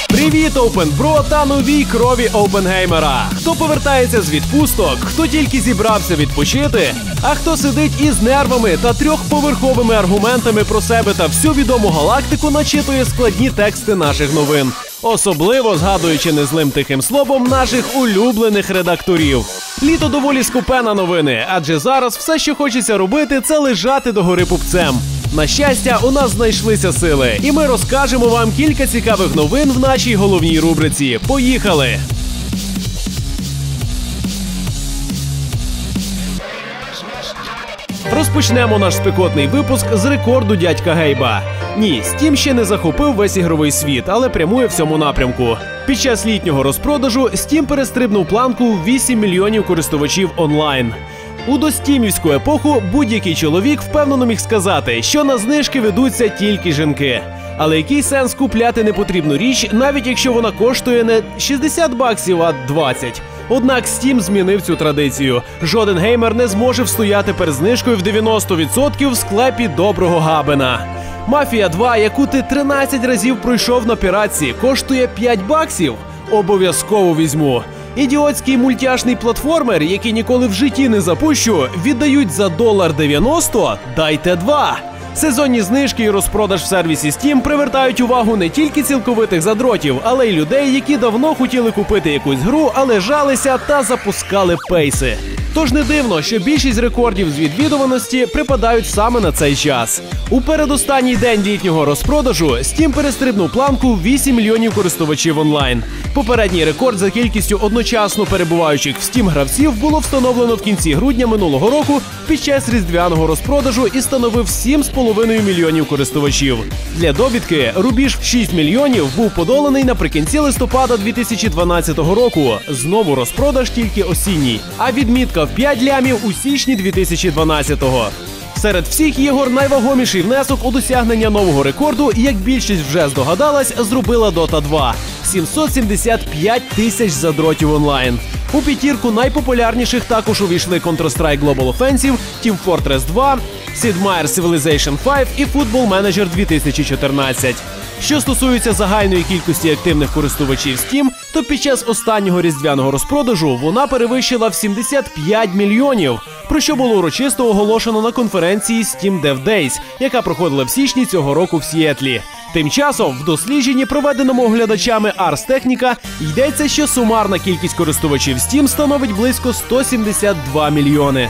Привіт, OpenBro та новій крові опенгеймера! Хто повертається з відпусток, хто тільки зібрався відпочити, а хто сидить із нервами та трьохповерховими аргументами про себе та всю відому галактику начитує складні тексти наших новин. Особливо згадуючи незлим тихим словом наших улюблених редакторів. Літо доволі скупе на новини, адже зараз все, що хочеться робити, це лежати догори пупцем. На щастя, у нас знайшлися сили, і ми розкажемо вам кілька цікавих новин в нашій головній рубриці. Поїхали! Розпочнемо наш спекотний випуск з рекорду дядька Гейба. Ні, Steam ще не захопив весь ігровий світ, але прямує в цьому напрямку. Під час літнього розпродажу Steam перестрибнув планку в 8 мільйонів користувачів онлайн. У достімівську епоху будь-який чоловік впевнено міг сказати, що на знижки ведуться тільки жінки. Але який сенс купляти непотрібну річ, навіть якщо вона коштує не 60 баксів, а 20? Однак Steam змінив цю традицію. Жоден геймер не зможе встояти перед знижкою в 90% в склепі доброго Габена. Мафія 2, яку ти 13 разів пройшов на піратці, коштує 5 баксів? Обов'язково візьму. Ідіотський мультяшний платформер, який ніколи в житті не запущу, віддають за $1.90? Дайте 2! Сезонні знижки і розпродаж в сервісі Steam привертають увагу не тільки цілковитих задротів, але й людей, які давно хотіли купити якусь гру, але жалися та запускали пейси. Тож не дивно, що більшість рекордів з відвідуваності припадають саме на цей час. У передостанній день літнього розпродажу Steam перестрибнув планку в 8 мільйонів користувачів онлайн. Попередній рекорд за кількістю одночасно перебуваючих в Steam гравців було встановлено в кінці грудня минулого року під час різдвяного розпродажу і становив 7,5 мільйонів користувачів. Для довідки, рубіж в 6 мільйонів був подоланий наприкінці листопада 2012 року. Знову розпродаж тільки осінній, а відмітка в 5 лямів у січні 2012-го. Серед всіх ігор найвагоміший внесок у досягнення нового рекорду, як більшість вже здогадалась, зробила Dota 2. 775 тисяч задротів онлайн. У п'ятірку найпопулярніших також увійшли Counter-Strike Global Offensive, Team Fortress 2, Sid Meier's Civilization 5 і Football Manager 2014. Що стосується загальної кількості активних користувачів Steam, то під час останнього різдвяного розпродажу вона перевищила в 75 мільйонів, про що було урочисто оголошено на конференції Steam Dev Days, яка проходила в січні цього року в Сіетлі. Тим часом в дослідженні, проведеному оглядачами Ars Technica, йдеться, що сумарна кількість користувачів Steam становить близько 172 мільйони.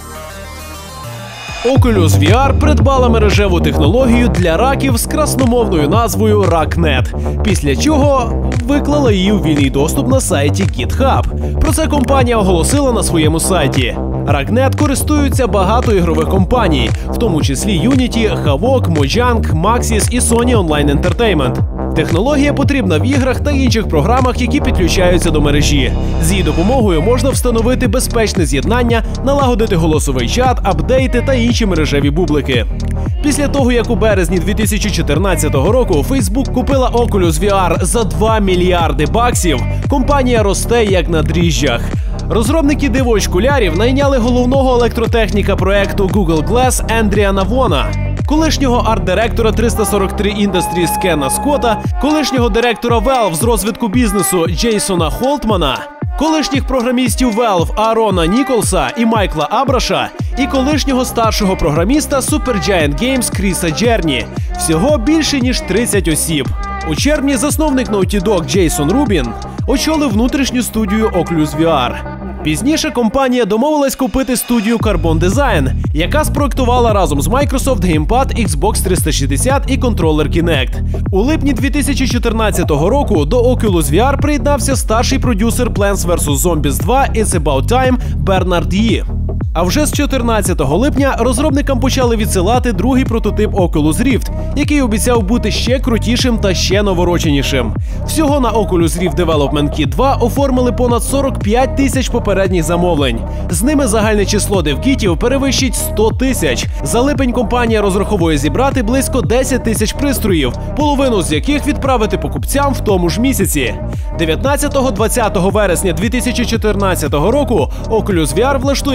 Oculus VR придбала мережеву технологію для раків з красномовною назвою RakNet, після чого виклала її у вільний доступ на сайті GitHub. Про це компанія оголосила на своєму сайті. RakNet користуються багато ігрових компаній, в тому числі Unity, Havok, Mojang, Maxis і Sony Online Entertainment. Технологія потрібна в іграх та інших програмах, які підключаються до мережі. З її допомогою можна встановити безпечне з'єднання, налагодити голосовий чат, апдейти та інші мережеві бублики. Після того, як у березні 2014 року Facebook купила Oculus VR за 2 мільярди баксів, компанія росте як на дріжджах. Розробники диво-очкулярів найняли головного електротехніка проекту Google Glass Ендріана Вона, колишнього арт-директора 343 Industries Кена Скотта, колишнього директора Valve з розвитку бізнесу Джейсона Холтмана, колишніх програмістів Valve Аарона Ніколса і Майкла Абраша і колишнього старшого програміста Supergiant Games Кріса Джерні. Всього більше ніж 30 осіб. У червні засновник Naughty Dog Джейсон Рубін очолив внутрішню студію Oculus VR. Пізніше компанія домовилась купити студію Carbon Design, яка спроектувала разом з Microsoft геймпад Xbox 360 і контролер Kinect. У липні 2014 року до Oculus VR приєднався старший продюсер Plants vs. Zombies 2 It's About Time Бернард Йі. А вже з 14 липня розробникам почали відсилати другий прототип Oculus Rift, який обіцяв бути ще крутішим та ще навороченішим. Всього на Oculus Rift Development Kit 2 оформили понад 45 тисяч попередніх замовлень. З ними загальне число девкітів перевищить 100 тисяч. За липень компанія розраховує зібрати близько 10 тисяч пристроїв, половину з яких відправити покупцям в тому ж місяці. 19-20 вересня 2014 року Oculus VR влаштує в Голлівуді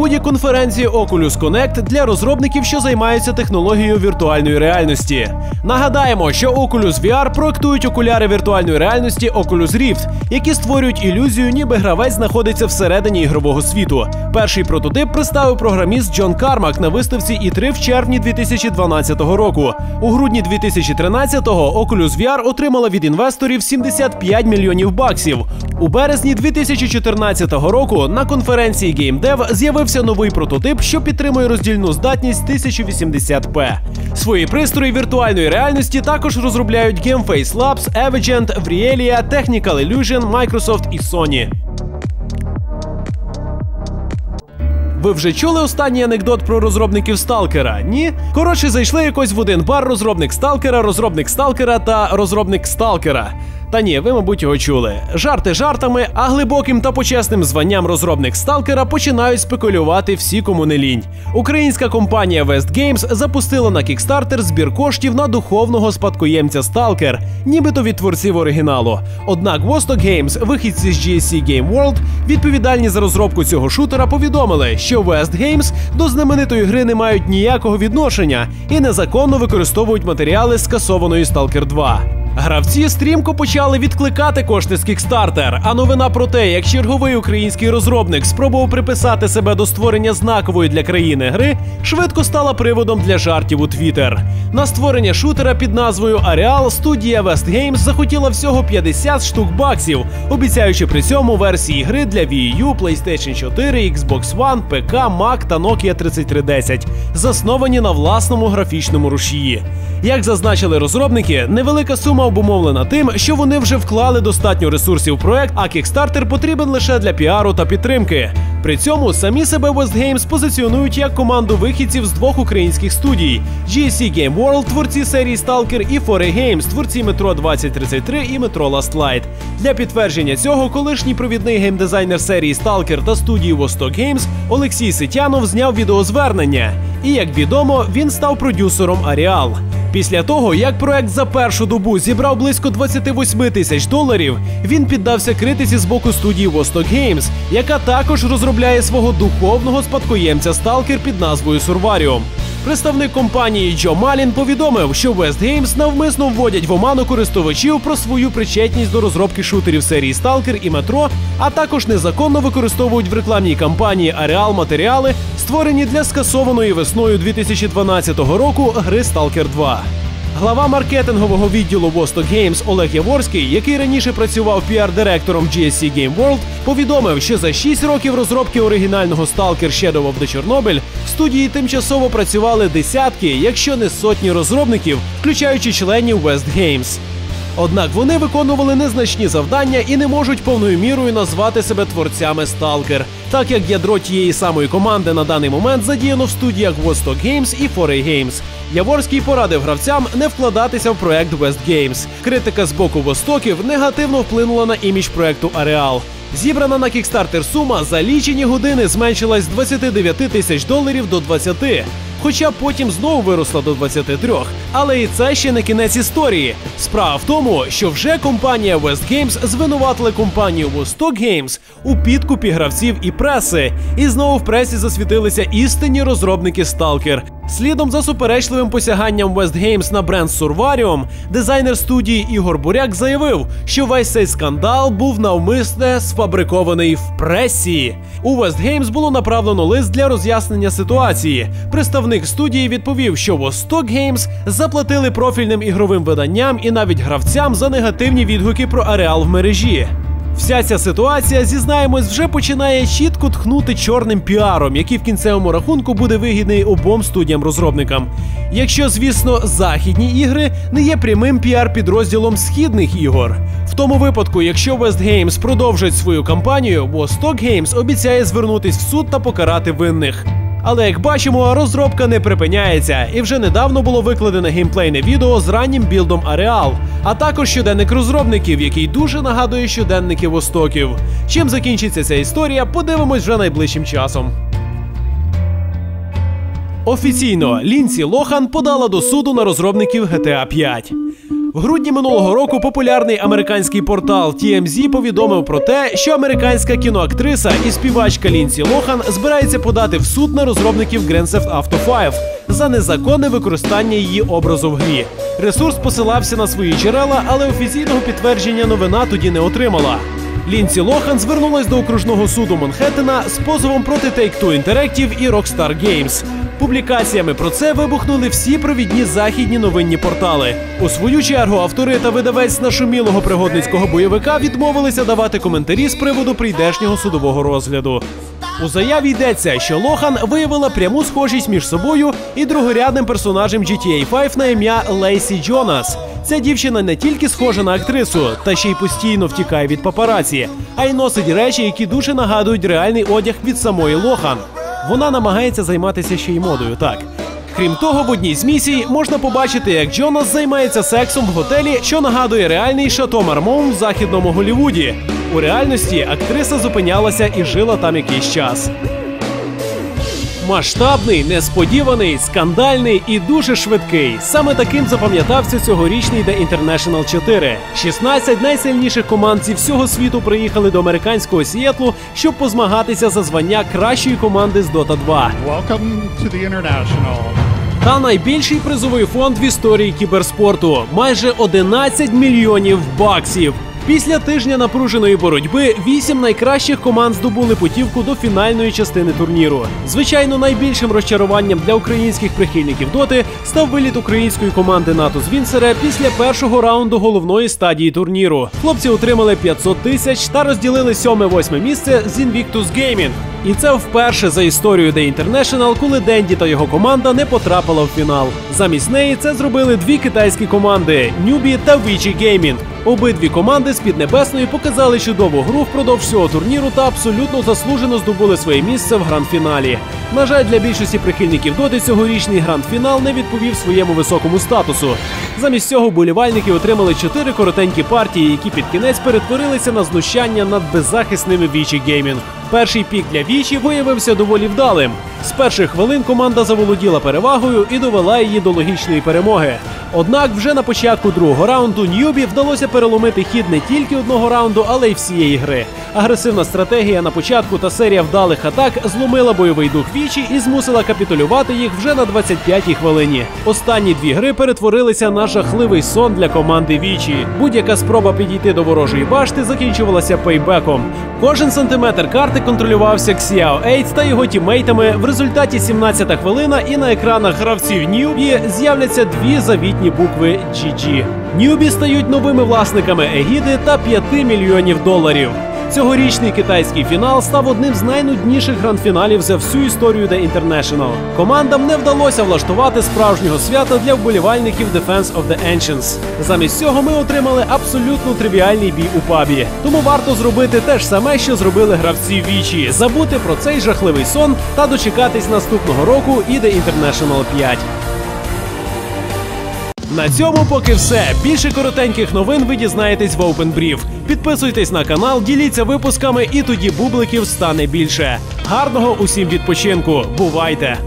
ході конференції Oculus Connect для розробників, що займаються технологією віртуальної реальності. Нагадаємо, що Oculus VR проектують окуляри віртуальної реальності Oculus Rift, які створюють ілюзію, ніби гравець знаходиться всередині ігрового світу. Перший прототип представив програміст Джон Кармак на виставці E3 в червні 2012 року. У грудні 2013-го Oculus VR отримала від інвесторів $75 мільйонів. У березні 2014 року на конференції GameDev з'явився новий прототип, що підтримує роздільну здатність 1080p. Свої пристрої віртуальної реальності також розробляють GameFace Labs, Avegent, Vrielia, Technical Illusion, Microsoft і Sony. Ви вже чули останній анекдот про розробників Сталкера? Ні? Коротше, зайшли якось в один бар розробник Сталкера та розробник Сталкера. Та ні, ви, мабуть, його чули. Жарти жартами, а глибоким та почесним званням розробник Сталкера починають спекулювати всі, кому не лінь. Українська компанія West Games запустила на Kickstarter збір коштів на духовного спадкоємця Сталкер, нібито від творців оригіналу. Однак Vostok Games, вихідці з GSC Game World, відповідальні за розробку цього шутера, повідомили, що West Games до знаменитої гри не мають ніякого відношення і незаконно використовують матеріали скасованої Stalker 2. Гравці стрімко почали відкликати кошти з Kickstarter, а новина про те, як черговий український розробник спробував приписати себе до створення знакової для країни гри, швидко стала приводом для жартів у Twitter. На створення шутера під назвою Areal студія West Games захотіла всього 50 штук баксів, обіцяючи при цьому версії гри для Wii U, PlayStation 4, Xbox One, ПК, Mac та Nokia 3310, засновані на власному графічному рушії. Як зазначили розробники, невелика сума обумовлена тим, що вони вже вклали достатньо ресурсів в проект, а Kickstarter потрібен лише для піару та підтримки. При цьому самі себе West Games позиціонують як команду вихідців з двох українських студій – GSC Game World, творці серії Stalker, і 4A Games, творці Metro 2033 і Metro Last Light. Для підтвердження цього колишній провідний геймдизайнер серії Stalker та студії Vostok Games Олексій Ситянов зняв відеозвернення. І, як відомо, він став продюсером Areal. Після того, як проект за першу добу зібрав близько $28 тисяч, він піддався критиці з боку студії Vostok Games, яка також розробляє свого духовного спадкоємця Stalker під назвою Survarium. Представник компанії Джо Малін повідомив, що West Games навмисно вводять в оману користувачів про свою причетність до розробки шутерів серії Stalker і Metro, а також незаконно використовують в рекламній кампанії Areal матеріали, створені для скасованої весною 2012 року гри Stalker 2. Глава маркетингового відділу Vostok Games Олег Яворський, який раніше працював піар-директором GSC Game World, повідомив, що за 6 років розробки оригінального Stalker Shadow of the Chernobyl в студії тимчасово працювали десятки, якщо не сотні розробників, включаючи членів West Games. Однак вони виконували незначні завдання і не можуть повною мірою назвати себе творцями Stalker, так як ядро тієї самої команди на даний момент задіяно в студіях Vostok Games і 4A Games. Яворський порадив гравцям не вкладатися в проект West Games. Критика з боку Vostokів негативно вплинула на імідж проекту Areal. Зібрана на Kickstarter сума за лічені години зменшилась з $29 тисяч до 20, хоча потім знову виросла до 23. Але і це ще не кінець історії. Справа в тому, що вже компанія West Games звинуватила компанію Vostok Games у підкупі гравців і преси. І знову в пресі засвітилися істинні розробники Stalker. Слідом за суперечливим посяганням West Games на бренд Survarium, дизайнер студії Ігор Буряк заявив, що весь цей скандал був навмисне сфабрикований в пресі. У West Games було направлено лист для роз'яснення ситуації. Представник студії відповів, що Vostok Games заплатили профільним ігровим виданням і навіть гравцям за негативні відгуки про Areal в мережі. Вся ця ситуація, зізнаємось, вже починає чітко тхнути чорним піаром, який в кінцевому рахунку буде вигідний обом студіям-розробникам. Якщо, звісно, західні ігри не є прямим піар-підрозділом східних ігор. В тому випадку, якщо West Games продовжить свою кампанію, Vostok Games обіцяє звернутись в суд та покарати винних. Але, як бачимо, розробка не припиняється, і вже недавно було викладене геймплейне відео з раннім білдом Areal, а також щоденник розробників, який дуже нагадує щоденники Vostokів. Чим закінчиться ця історія, подивимось вже найближчим часом. Офіційно Лінсі Лохан подала до суду на розробників GTA 5. В грудні минулого року популярний американський портал TMZ повідомив про те, що американська кіноактриса і співачка Лінсі Лохан збирається подати в суд на розробників Grand Theft Auto 5 за незаконне використання її образу в грі. Ресурс посилався на свої джерела, але офіційного підтвердження новина тоді не отримала. Лінсі Лохан звернулась до окружного суду Манхеттена з позовом проти Take-Two Interactive і Rockstar Games. Публікаціями про це вибухнули всі провідні західні новинні портали. У свою чергу автори та видавець нашумілого пригодницького бойовика відмовилися давати коментарі з приводу прийдешнього судового розгляду. У заяві йдеться, що Лохан виявила пряму схожість між собою і другорядним персонажем GTA 5 на ім'я Лейсі Джонас. Ця дівчина не тільки схожа на актрису, та ще й постійно втікає від папараці, а й носить речі, які дуже нагадують реальний одяг від самої Лохан. Вона намагається займатися ще й модою, так. Крім того, в одній з місій можна побачити, як Джонас займається сексом в готелі, що нагадує реальний Шато Мармон в західному Голлівуді. У реальності актриса зупинялася і жила там якийсь час. Масштабний, несподіваний, скандальний і дуже швидкий. Саме таким запам'ятався цьогорічний The International 4. 16 найсильніших команд зі всього світу приїхали до американського Сіетлу, щоб позмагатися за звання кращої команди з Dota 2. Welcome to the International. Та найбільший призовий фонд в історії кіберспорту – майже 11 мільйонів баксів. Після тижня напруженої боротьби 8 найкращих команд здобули путівку до фінальної частини турніру. Звичайно, найбільшим розчаруванням для українських прихильників доти став виліт української команди НАТО з Вінсера після першого раунду головної стадії турніру. Хлопці отримали 500 тисяч та розділили 7-8 місце з Invictus Gaming. І це вперше за історію The International, коли Денді та його команда не потрапила в фінал. Замість неї це зробили дві китайські команди – Newbie та Vici Gaming. Обидві команди з Піднебесної показали чудову гру впродовж всього турніру та абсолютно заслужено здобули своє місце в гранд-фіналі. На жаль, для більшості прихильників доти цьогорічний гранд-фінал не відповів своєму високому статусу. Замість цього вболівальники отримали 4 коротенькі партії, які під кінець перетворилися на знущання над беззахисними Vici Gaming. Перший пік для Vici виявився доволі вдалим. З перших хвилин команда заволоділа перевагою і довела її до логічної перемоги. Однак вже на початку другого раунду Newbie вдалося переломити хід не тільки одного раунду, але й всієї гри. Агресивна стратегія на початку та серія вдалих атак зломила бойовий дух Vici і змусила капітулювати їх вже на 25-й хвилині. Останні дві гри перетворилися на жахливий сон для команди Vici. Будь-яка спроба підійти до ворожої башти закінчувалася пейбеком. Кожен сантиметр карти контролювався Xiao 8 та його тіммейтами. В результаті 17-та хвилина і на екранах гравців Newbie з'являться дві завітні букви GG. Newbie стають новими власниками егіди та 5 мільйонів доларів. Цьогорічний китайський фінал став одним з найнудніших гранд-фіналів за всю історію The International. Командам не вдалося влаштувати справжнього свята для вболівальників Defense of the Ancients. Замість цього ми отримали абсолютно тривіальний бій у пабі. Тому варто зробити те ж саме, що зробили гравці Vici – забути про цей жахливий сон та дочекатись наступного року і The International 5. На цьому поки все. Більше коротеньких новин ви дізнаєтесь в Open Brief. Підписуйтесь на канал, діліться випусками і тоді бубликів стане більше. Гарного усім відпочинку. Бувайте!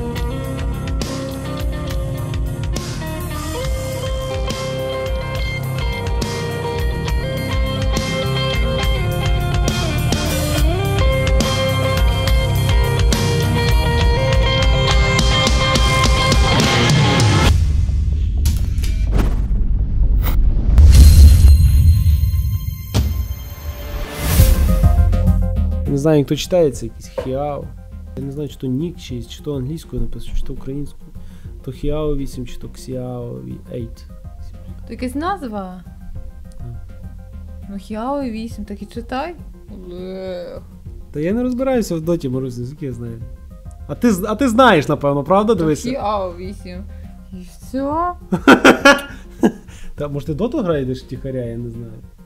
Не знаю, хто читає, це якийсь Хіао. Я не знаю, чи то Нік, чи то англійською написано, чи то українською. То Хіао 8, чи то Xiao 8. То якась назва? Ну Хіао 8, так і читай. Та я не розбираюся в доті, Марусь, наскільки я знаю. А ти знаєш, напевно, правда? Дивися. Хіао 8. І все? Та може ти доту граєш тихаря, я не знаю.